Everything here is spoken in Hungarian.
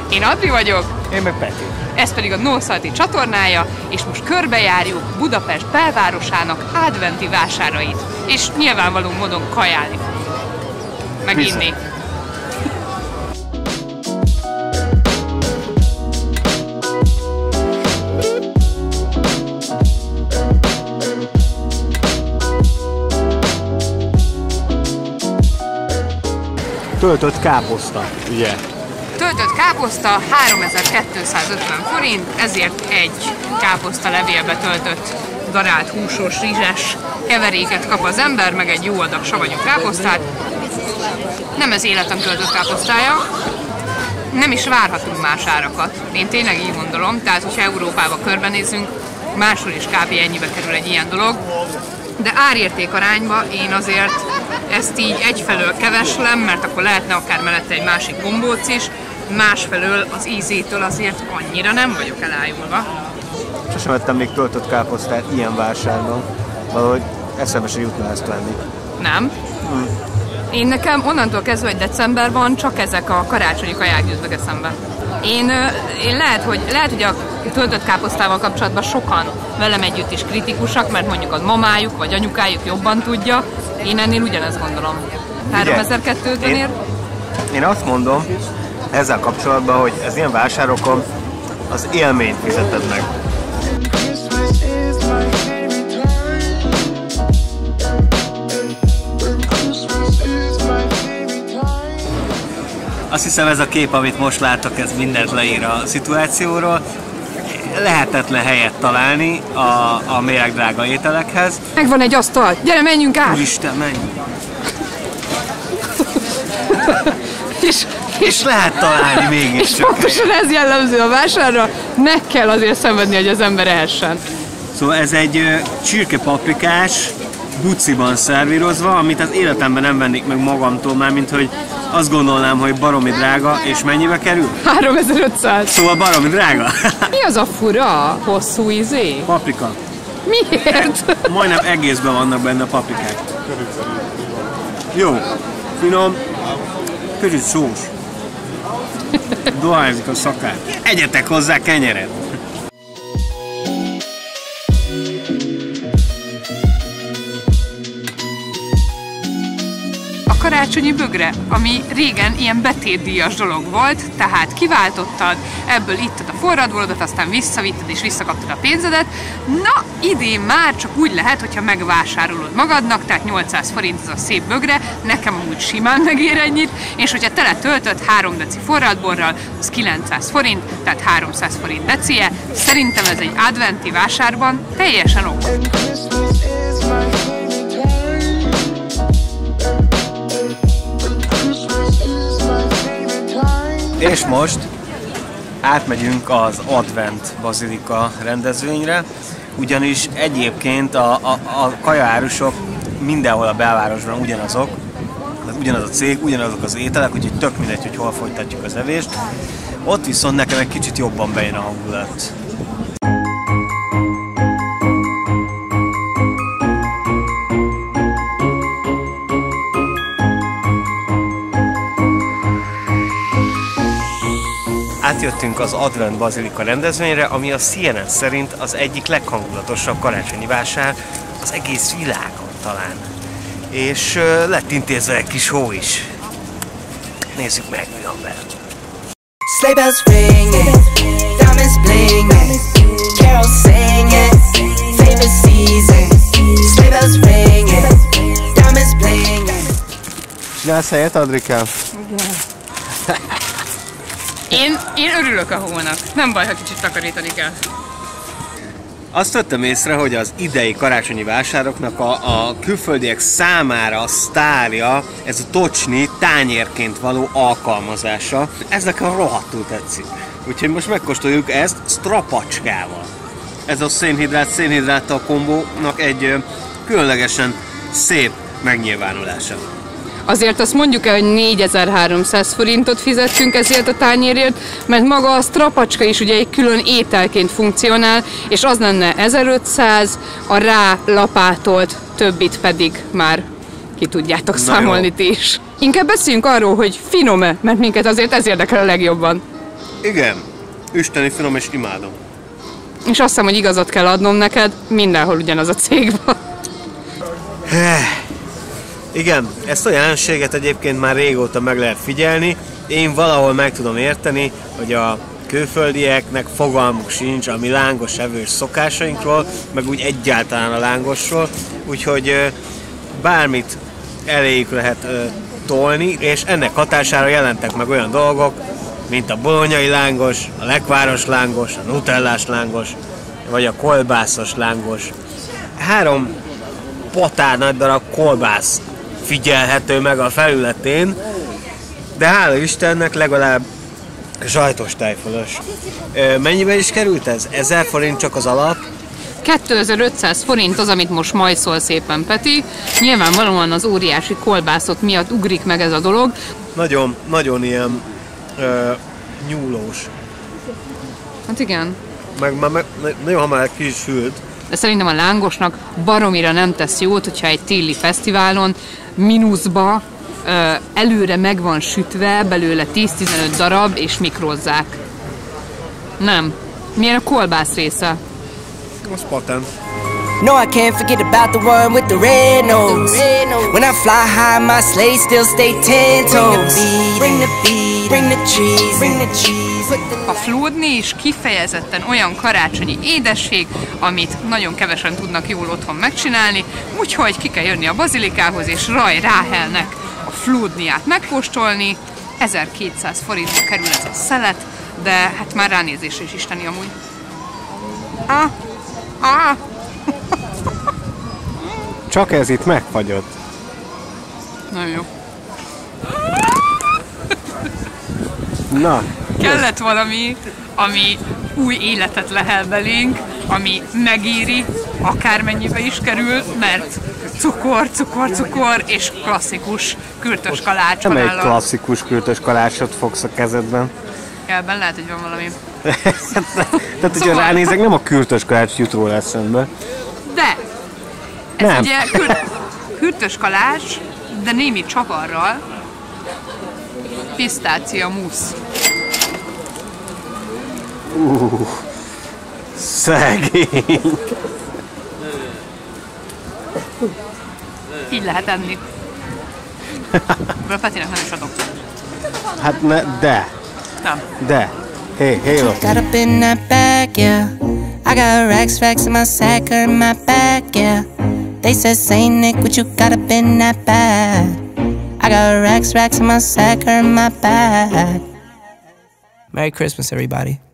Én Adri vagyok. Én meg Peti. Ez pedig a No Salty csatornája, és most körbejárjuk Budapest belvárosának adventi vásárait. És nyilvánvaló módon kajálni fogunk. Meg inni. Töltött káposzta, ugye? Töltött káposzta 3250 forint, ezért egy káposzta levélbe töltött darált húsos, rizses keveréket kap az ember, meg egy jó adag savanyú káposztát. Nem ez életem töltött káposztája, nem is várhatunk más árakat. Én tényleg így gondolom, tehát hogyha Európába körbenézünk, máshol is kb. Ennyibe kerül egy ilyen dolog. De árérték arányba én azért ezt így egyfelől keveslem, mert akkor lehetne akár mellette egy másik gombóc is, másfelől az ízétől azért annyira nem vagyok elájulva. Sosem vettem még töltött káposztát ilyen vásárban, valahogy eszembe se jutna ezt venni. Nem? Én nekem onnantól kezdve, hogy decemberben csak ezek a karácsonyi kaják győznek eszembe. Én lehet, hogy a töltött káposztával kapcsolatban sokan velem együtt is kritikusak, mert mondjuk a mamájuk vagy anyukájuk jobban tudja. Én ennél ugyanezt gondolom. 3250 ér? Én azt mondom ezzel kapcsolatban, hogy ez ilyen vásárokon az élményt fizeted meg. Azt hiszem ez a kép, amit most láttok, ez mindent leír a szituációról. Lehetetlen helyet találni a méregdrága ételekhez. Megvan egy asztal, gyere menjünk át! Úristen, menj! És lehet találni mégis. És pontosan ez jellemző a vásárra, meg kell azért szenvedni, hogy az ember ehessen. Szóval ez egy csirkepaprikás, buciban szervírozva, amit az életemben nem vennék meg magamtól, már mint hogy azt gondolnám, hogy baromi drága, és mennyibe kerül? 3500. Szóval baromi drága. Mi az a fura, hosszú izé? Paprika. Miért? Majdnem egészben vannak benne a paprikák. Jó, finom, kicsit sós. Dohányzik a szakát. Egyetek hozzá kenyeret. Karácsonyi bögre, ami régen ilyen betétdíjas dolog volt, tehát kiváltottad, ebből ittad a forradbolodat, aztán visszavitted és visszakaptad a pénzedet. Na, idén már csak úgy lehet, hogyha megvásárolod magadnak, tehát 800 forint ez a szép bögre, nekem amúgy simán megér ennyit, és hogyha tele töltött 3 deci forradborral, az 900 forint, tehát 300 forint decije. Szerintem ez egy adventi vásárban teljesen ok. És most átmegyünk az Advent Bazilika rendezvényre, ugyanis egyébként a kajaárusok mindenhol a belvárosban ugyanazok, ugyanaz a cég, ugyanazok az ételek, úgyhogy tök mindegy, hogy hol folytatjuk az evést. Ott viszont nekem egy kicsit jobban bejön a hangulat. Átjöttünk az Advent Bazilika rendezvényre, ami a CNN szerint az egyik leghangulatosabb karácsonyi vásár az egész világon talán. És lett intézve egy kis hó is. Nézzük meg, mi van belőle. Sleigh bells ringing, diamonds blinging, carols singing, favorite season. Sleigh bells ringing, diamonds blinging. Csinálsz helyet, Adrikám? Igen. Én örülök a hónak. Nem baj, ha kicsit takarítani kell. Azt vettem észre, hogy az idei karácsonyi vásároknak a külföldiek számára a sztárja ez a tocsni tányérként való alkalmazása. Ez nekem rohadtul tetszik. Úgyhogy most megkóstoljuk ezt strapacskával. Ez a szénhidráttal kombónak egy különlegesen szép megnyilvánulása. Azért azt mondjuk el, hogy 4300 forintot fizettünk ezért a tányérért, mert maga a strapacska is ugye egy külön ételként funkcionál, és az lenne 1500, a rá lapátolt többit pedig már ki tudjátok számolni ti is. Inkább beszéljünk arról, hogy finom-e, mert minket azért ez érdekel a legjobban. Igen, isteni finom és imádom. És azt hiszem, hogy igazat kell adnom neked, mindenhol ugyanaz a cég van. Igen, ezt a jelenséget egyébként már régóta meg lehet figyelni. Én valahol meg tudom érteni, hogy a külföldieknek fogalmuk sincs a mi lángos evős szokásainkról, meg úgy egyáltalán a lángosról, úgyhogy bármit eléjük lehet tolni, és ennek hatására jelentek meg olyan dolgok, mint a bolonyai lángos, a lekváros lángos, a nutellás lángos, vagy a kolbászos lángos. 3 patár nagy darab kolbász figyelhető meg a felületén, de hála Istennek legalább zsajtos tejfölös. Mennyibe is került ez? 1000 forint csak az alap? 2500 forint az, amit most majd szól szépen Peti. Nyilvánvalóan az óriási kolbászok miatt ugrik meg ez a dolog. Nagyon, nagyon ilyen nyúlós. Hát igen. Meg nagyon hamar ki is hűlt. De szerintem a lángosnak baromira nem tesz jót, hogyha egy téli fesztiválon mínuszba előre meg van sütve, belőle 10-15 darab, és mikrozzák. Nem. Milyen a kolbász része? Az patent. No, I can't forget about the one with the red nose. When I fly high, my sleigh still stay 10 toes. Bring the beat, bring the cheese, bring the cheese. A flódni is kifejezetten olyan karácsonyi édesség, amit nagyon kevesen tudnak jól otthon megcsinálni, úgyhogy ki kell jönni a bazilikához, és ráhelnek a flódniát megkóstolni. 1200 forintba kerül ez a szelet, de hát már ránézésre is isteni amúgy. Csak ez itt megfagyott. Nagyon jó. Na. Kellett valami, ami új életet lehel belénk, ami megéri, akármennyibe is kerül, mert cukor és klasszikus kürtös kalács van. Nem egy klasszikus kürtös kalácsot fogsz a kezedben. Ebben lehet, hogy van valami. Tehát, hogyha ránézek, nem a kürtös kalács jut róla eszembe. De! Ez nem. ugye kürtös kalács, de némi csavarral. Pisztácia musz. Szegény. Így lehet enni. Ebből Petinek nem is adok. Hát de. Nem. De. Hey, look. Got up in that bag, yeah. I got racks in my sack or in my bag, yeah. They said, say Nick, what you got up in that bag? I got racks in my sack or in my bag. Merry Christmas, everybody.